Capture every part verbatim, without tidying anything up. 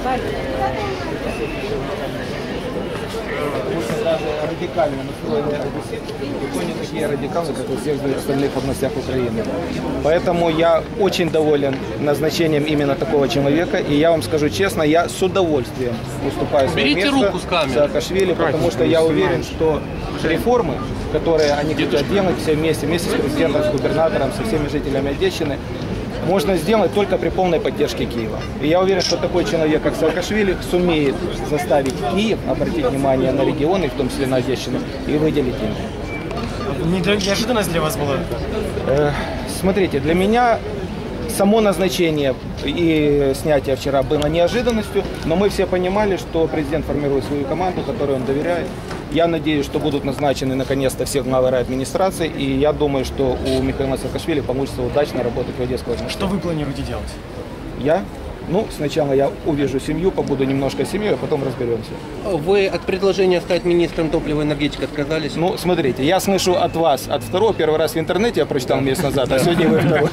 Очень даже радикально настроенные одесситы, далеко не такие радикалы, как во всех остальных областях Украины. Поэтому я очень доволен назначением именно такого человека. И я вам скажу честно, я с удовольствием уступаю свое место Саакашвили, потому что я уверен, что реформы, которые они хотят делать все вместе, вместе с президентом, с губернатором, со всеми жителями Одещины, можно сделать только при полной поддержке Киева. И я уверен, что такой человек, как Саакашвили, сумеет заставить Киев обратить внимание на регионы, в том числе на Одещину, и выделить деньги. Неожиданность для вас была? Э, смотрите, для меня само назначение и снятие вчера было неожиданностью, но мы все понимали, что президент формирует свою команду, которой он доверяет. Я надеюсь, что будут назначены наконец-то все главы райадминистрации, и я думаю, что у Михаила Саакашвили получится удачно работать в Одесской области. Что вы планируете делать? Я? Ну, сначала я увижу семью, побуду немножко семьей, а потом разберемся. Вы от предложения стать министром топлива и энергетики отказались? Ну, смотрите, я слышу от вас, от второго, первый раз в интернете я прочитал месяц назад, а сегодня вы второй.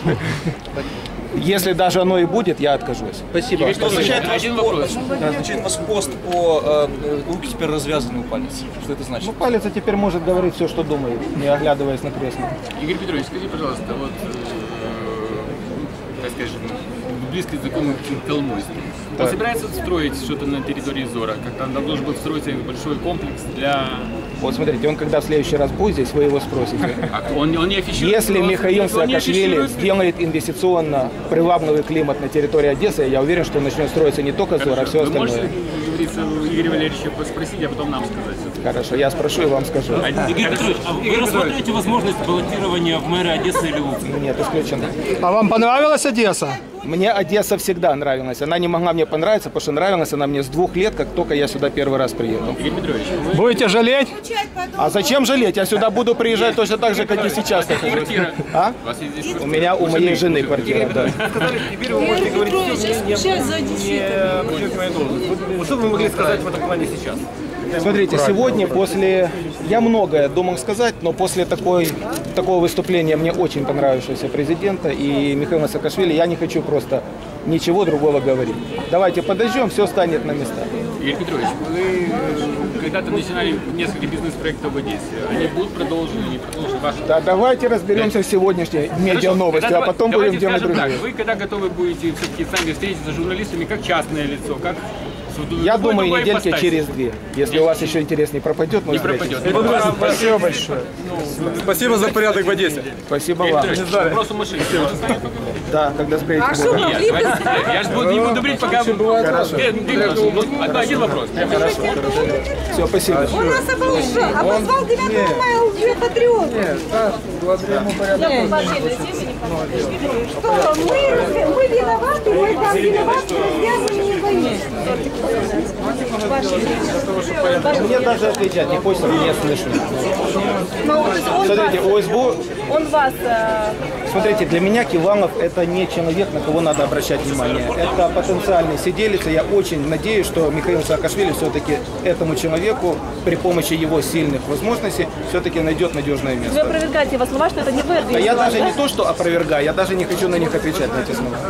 Если даже оно и будет, я откажусь. Спасибо. Один вопрос. Означает ваш пост по э, руки теперь развязаны у палец. Что это значит? Ну, палец теперь может говорить все, что думает, не оглядываясь на кресло. Игорь Петрович, скажи, пожалуйста, вот, э, так скажем, близко знакомый к Коломойскому. Он собирается строить что-то на территории Зора? Как-то там должен был строиться большой комплекс для... Вот смотрите, он когда в следующий раз будет здесь, вы его спросите. А он, он не афиширует? Если Михаил Саакашвили сделает инвестиционно привабливый климат на территории Одессы, я уверен, что начнет строиться не только Зор, а все остальное. Вы можете у Игоря Валерьевича спросить, а потом нам сказать? Хорошо, я спрошу и вам скажу. Игорь Петрович, а вы рассматриваете возможность баллотирования в мэры Одессы или Уфы? Нет, исключено. А вам понравилась Одесса? Мне Одесса всегда нравилась. Она не могла мне понравиться, потому что нравилась она мне с двух лет, как только я сюда первый раз приехал. Игорь Петрович, вы... Будете жалеть? А зачем жалеть? Я сюда буду приезжать точно так же, как и сейчас. Квартира. А? У вас есть здесь У меня, у моей жены квартира, да. Теперь вы можете говорить все, что вы могли сказать в этом плане сейчас? Смотрите, сегодня после... Я многое думал сказать, но после такой, такого выступления мне очень понравившегося президента и Михаила Саакашвили, я не хочу просто ничего другого говорить. Давайте подождем, все станет на места. Игорь Петрович, вы когда-то начинали несколько бизнес-проектов в Одессе. Они будут продолжены, не продолжены ваши... Да, давайте разберемся в сегодняшней медиа-новости, а потом будем делать другие. Вы когда готовы будете все-таки сами встретиться с журналистами как частное лицо, как... Я думаю, недельки через две. Если у вас еще интерес не пропадет, мы встретимся. Спасибо большое. Спасибо за порядок в Одессе. Спасибо вам. Вопрос у машины. Да, когда спросите. Я же не буду брить, пока... Хорошо. Один вопрос. Хорошо. Все, спасибо. Он нас обозвал, обозвал девятого мая лжепатриот. Нет, благодаря ему порядок. Что, мы, мы виноваты, мы там виноваты, развязаны не боимся. Мне даже отвечать не хочется, мне слышно. Смотрите, ОСБУ... Он вас... Смотрите, для меня Кивалов это не человек, на кого надо обращать внимание. Это потенциальный сиделец, и я очень надеюсь, что Михаил Саакашвили все-таки этому человеку при помощи его сильных возможностей все-таки найдет надежное место. Вы опровергаете его слова, что это не вы. А я даже не то, что опровергаю, я даже не хочу на них отвечать, на эти слова.